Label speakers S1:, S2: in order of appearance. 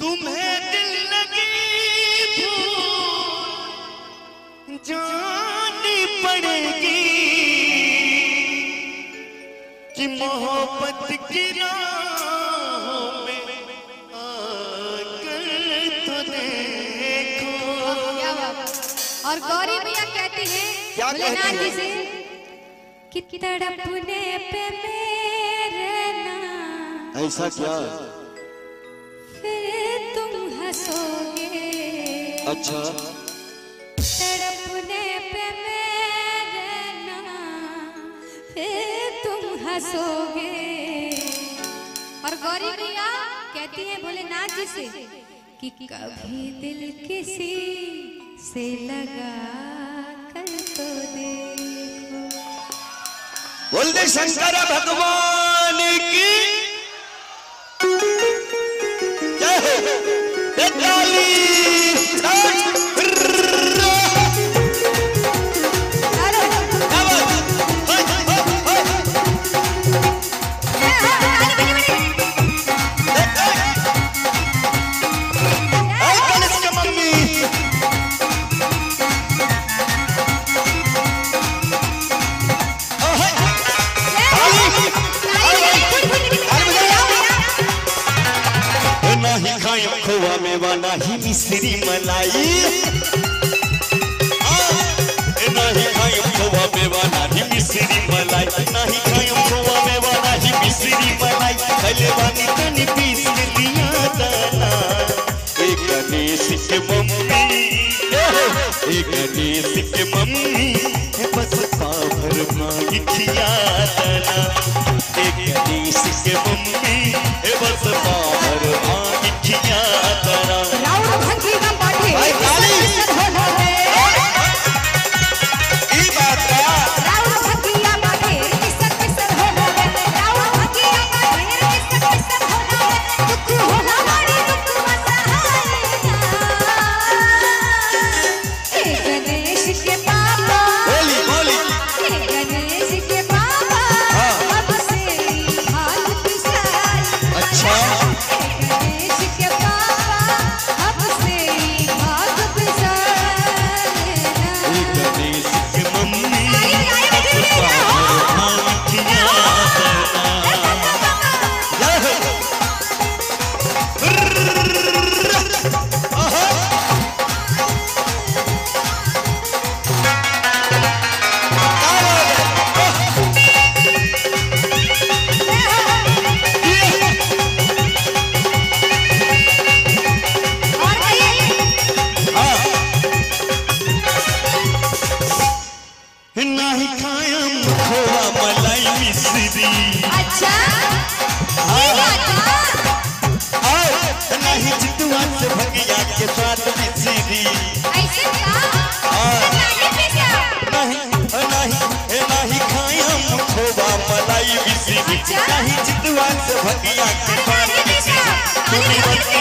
S1: तुम्हें दिल लगी भूल जानी पड़ेगी कि मोहब्बत की राहों में आकर तो देखो।
S2: और गौरी भैया कहती हैं भोलेनाथ जी से कि तड़पने पे मेरे नाम
S1: ऐसा क्या
S2: फिर तुम हंसोगे।
S1: अच्छा
S2: तड़पने पे मेरे नाम फिर तुम हंसोगे। और गौरी भैया कहती हैं भोलेनाथ जी से कि कभी दिल किसी से लगा कर तो देखो।
S1: बोल दे शंकर भगवान की जय हो। खोवा मेवा नाही मिश्री मलाई नहीं खायम खोवा मेवा नाही मिश्री मलाई नहीं खायम खोवा मेवा नाही मिश्री मलाई पहले वानी तनी पीस के दिया दाना। एक गणेश के मम्मी एक गणेश के मम्मी बस पाभर मांगी खिया दाना। एक गणेश के मम्मी बस पाभर मांगी खिया दाना।
S2: राउर भंगी का पाठी
S1: भाई काली ई बात का
S2: राउर भंगिया पाठी किसर किसर हो गए। राउर भंगिया पाठी किसर किसर हो गए। दुख होला मारी दुख वसहाय। हे गणेश के पापा
S1: बोली बोली
S2: हे गणेश के पापा अब से हाल पिसाई।
S1: अच्छा
S2: गणेश के पापा अब से भाग पिसाई।
S1: एक गणेश के मम्मी नहीं खायम खोवा मलाई मिश्री।
S2: अच्छा
S1: नहीं जितुआ से भगिया के साथ मिश्री।
S2: ऐसे क्या
S1: नहीं खायम खोवा मलाई मिश्री नहीं जितुआ से भगिया के साथ मिश्री।